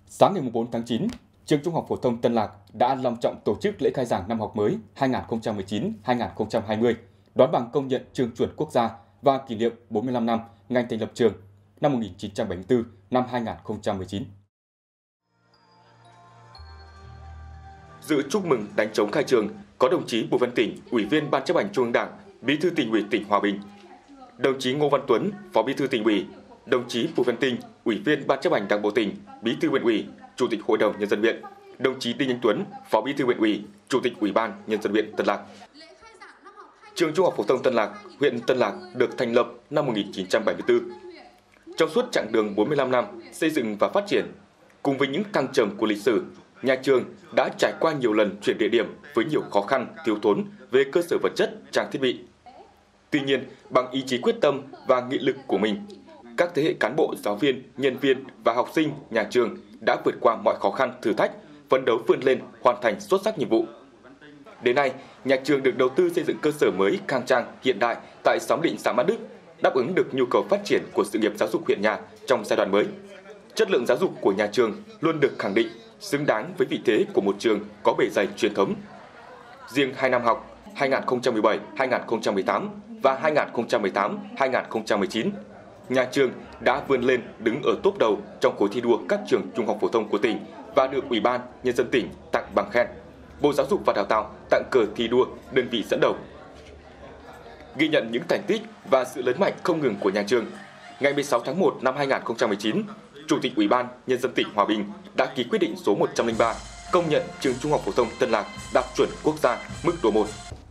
Sáng ngày 4 tháng 9, Trường Trung học phổ thông Tân Lạc đã long trọng tổ chức lễ khai giảng năm học mới 2019-2020, đón bằng công nhận trường chuẩn quốc gia và kỷ niệm 45 năm ngày thành lập trường năm 1974 năm 2019. Dự chúc mừng đánh trống khai trường có đồng chí Bùi Văn Tỉnh, Ủy viên Ban Chấp hành Trung ương Đảng, Bí thư Tỉnh ủy tỉnh Hòa Bình, đồng chí Ngô Văn Tuấn, Phó Bí thư Tỉnh ủy, đồng chí Bùi Văn Tinh, Ủy viên Ban Chấp hành Đảng bộ tỉnh, Bí thư huyện ủy, Chủ tịch Hội đồng Nhân dân huyện, đồng chí Đinh Anh Tuấn, Phó Bí thư huyện ủy, Chủ tịch Ủy ban Nhân dân huyện Tân Lạc. Trường Trung học phổ thông Tân Lạc, huyện Tân Lạc được thành lập năm 1974. Trong suốt chặng đường 45 năm xây dựng và phát triển, cùng với những thăng trầm của lịch sử, nhà trường đã trải qua nhiều lần chuyển địa điểm với nhiều khó khăn, thiếu thốn về cơ sở vật chất, trang thiết bị. Tuy nhiên, bằng ý chí quyết tâm và nghị lực của mình, các thế hệ cán bộ, giáo viên, nhân viên và học sinh nhà trường đã vượt qua mọi khó khăn, thử thách, phấn đấu vươn lên, hoàn thành xuất sắc nhiệm vụ. Đến nay, nhà trường được đầu tư xây dựng cơ sở mới khang trang, hiện đại tại xóm Định, xã Mã Đức, đáp ứng được nhu cầu phát triển của sự nghiệp giáo dục huyện nhà trong giai đoạn mới. Chất lượng giáo dục của nhà trường luôn được khẳng định, xứng đáng với vị thế của một trường có bề dày truyền thống. Riêng 2 năm học 2017-2018 và 2018-2019, nhà trường đã vươn lên đứng ở top đầu trong khối thi đua các trường trung học phổ thông của tỉnh và được Ủy ban Nhân dân tỉnh tặng bằng khen, Bộ Giáo dục và Đào tạo tặng cờ thi đua đơn vị dẫn đầu. Ghi nhận những thành tích và sự lớn mạnh không ngừng của nhà trường, ngày 16 tháng 1 năm 2019, Chủ tịch Ủy ban Nhân dân tỉnh Hòa Bình đã ký quyết định số 103 công nhận trường Trung học phổ thông Tân Lạc đạt chuẩn quốc gia mức độ 1.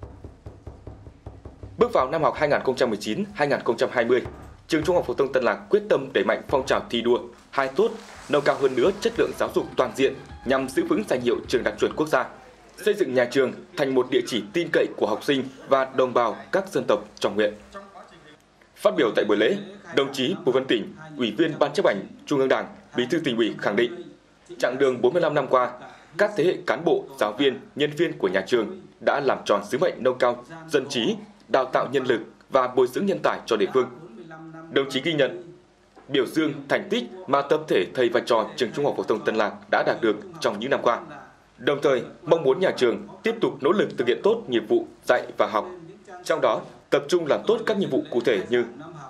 Bước vào năm học 2019-2020, trường Trung học phổ thông Tân Lạc quyết tâm đẩy mạnh phong trào thi đua, hai tốt, nâng cao hơn nữa chất lượng giáo dục toàn diện nhằm giữ vững danh hiệu trường đạt chuẩn quốc gia, xây dựng nhà trường thành một địa chỉ tin cậy của học sinh và đồng bào các dân tộc trong huyện. Phát biểu tại buổi lễ, đồng chí Bùi Văn Tỉnh, Ủy viên Ban Chấp hành Trung ương Đảng, Bí thư Tỉnh ủy khẳng định, chặng đường 45 năm qua, các thế hệ cán bộ, giáo viên, nhân viên của nhà trường đã làm tròn sứ mệnh nâng cao dân trí, đào tạo nhân lực và bồi dưỡng nhân tài cho địa phương. Đồng chí ghi nhận, biểu dương thành tích mà tập thể thầy và trò trường Trung học phổ thông Tân Lạc đã đạt được trong những năm qua. Đồng thời, mong muốn nhà trường tiếp tục nỗ lực thực hiện tốt nhiệm vụ dạy và học. Trong đó, tập trung làm tốt các nhiệm vụ cụ thể như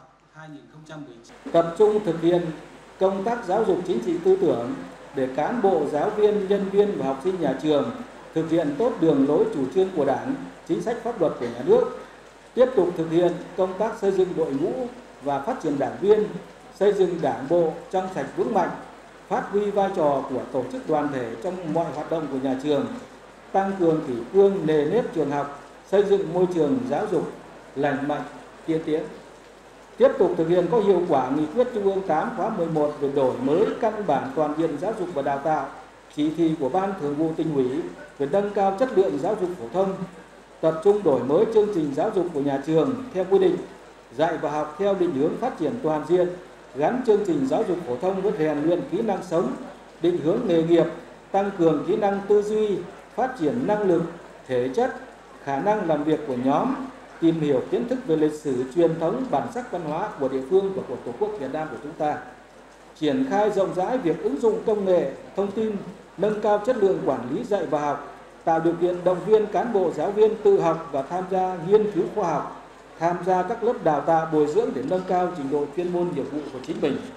tập trung thực hiện công tác giáo dục chính trị tư tưởng để cán bộ, giáo viên, nhân viên và học sinh nhà trường thực hiện tốt đường lối chủ trương của Đảng, chính sách pháp luật của nhà nước, tiếp tục thực hiện công tác xây dựng đội ngũ và phát triển đảng viên, xây dựng đảng bộ trong sạch vững mạnh, phát huy vai trò của tổ chức đoàn thể trong mọi hoạt động của nhà trường, tăng cường kỷ cương nề nếp trường học, xây dựng môi trường giáo dục lành mạnh, tiên tiến. Tiếp tục thực hiện có hiệu quả nghị quyết Trung ương 8 khóa 11 về đổi mới căn bản toàn diện giáo dục và đào tạo, chỉ thị của Ban Thường vụ Tỉnh ủy về nâng cao chất lượng giáo dục phổ thông, tập trung đổi mới chương trình giáo dục của nhà trường theo quy định, dạy và học theo định hướng phát triển toàn diện, gắn chương trình giáo dục phổ thông với rèn luyện kỹ năng sống, định hướng nghề nghiệp, tăng cường kỹ năng tư duy, phát triển năng lực, thể chất, khả năng làm việc của nhóm, tìm hiểu kiến thức về lịch sử, truyền thống, bản sắc văn hóa của địa phương và của Tổ quốc Việt Nam của chúng ta. Triển khai rộng rãi việc ứng dụng công nghệ, thông tin, nâng cao chất lượng quản lý dạy và học, tạo điều kiện động viên cán bộ giáo viên tự học và tham gia nghiên cứu khoa học, tham gia các lớp đào tạo bồi dưỡng để nâng cao trình độ chuyên môn nghiệp vụ của chính mình.